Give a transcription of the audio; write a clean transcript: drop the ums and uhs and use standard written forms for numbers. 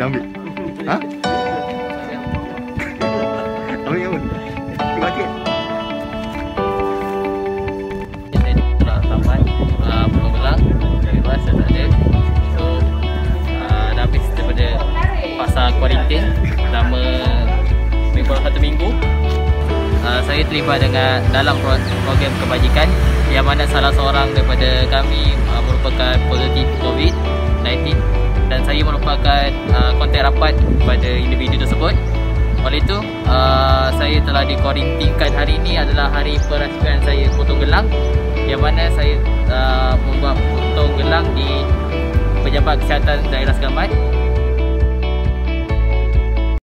Dah ambil? Ha? Ambil yang mana? Terima kasih. Saya telah sampai Pulau Gelang. Dari luar saya tak ada. So dah habis daripada fasa kuarantin selama lebih kurang 1 minggu. Saya terlibat dengan dalam program kebajikan yang mana salah seorang daripada kami merupakan positif COVID-19 dan saya merupakan kontak rapat kepada individu tersebut. Oleh itu, saya telah dikuarantinkan. Hari ini adalah hari perasmian saya potong gelang yang mana saya membuat potong gelang di Pejabat Kesihatan Daerah Segamat.